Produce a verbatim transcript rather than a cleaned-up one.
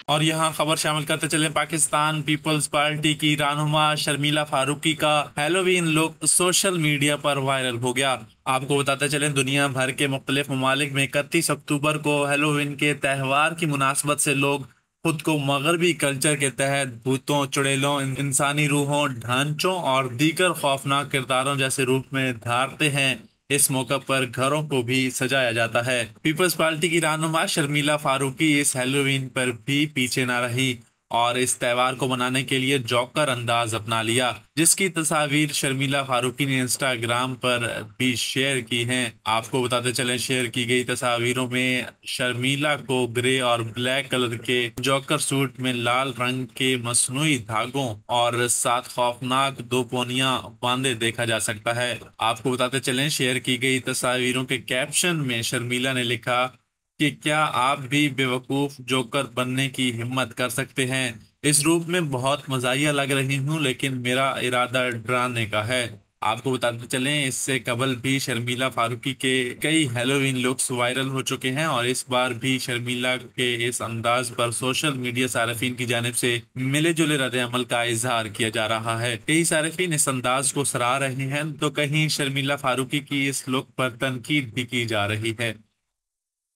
और यहाँ खबर शामिल करते चले, पाकिस्तान पीपल्स पार्टी की रहनुमा शर्मिला फारूकी का हैलोवीन लुक सोशल मीडिया पर वायरल हो गया। आपको बताते चले, दुनिया भर के मुख्तलिफ ममालिक में इकतीस अक्टूबर को हैलोवीन के त्यौहार की मुनासबत से लोग खुद को मगरबी कल्चर के तहत भूतों, चुड़ैलों, इंसानी रूहों, ढांचों और दीगर खौफनाक किरदारों जैसे रूप में धारते हैं। इस मौका पर घरों को भी सजाया जाता है। पीपल्स पार्टी की रहनुमा शर्मिला फारूकी इस हैलोवीन पर भी पीछे न रही और इस त्योहार को मनाने के लिए जोकर अंदाज अपना लिया, जिसकी तस्वीर शर्मिला फारूकी ने इंस्टाग्राम पर भी शेयर की हैं। आपको बताते चलें, शेयर की गई तस्वीरों में शर्मिला को ग्रे और ब्लैक कलर के जोकर सूट में लाल रंग के मसनूई धागों और साथ खौफनाक दो पोनियां बांधे देखा जा सकता है। आपको बताते चलें, शेयर की गई तस्वीरों के कैप्शन में शर्मिला ने लिखा कि क्या आप भी बेवकूफ जोकर बनने की हिम्मत कर सकते हैं। इस रूप में बहुत मजाहिया लग रही हूँ, लेकिन मेरा इरादा डराने का है। आपको बताते चलें, इससे कबल भी शर्मिला फारूकी के कई हैलोवीन लुक्स वायरल हो चुके हैं और इस बार भी शर्मिला के इस अंदाज पर सोशल मीडिया सार्फिन की जानिब से मिले जुले रद्द अमल का इजहार किया जा रहा है। कई सार्फिन इस अंदाज को सराह रहे हैं, तो कहीं शर्मिला फारूकी की इस लुक पर तनकीद भी की जा रही है।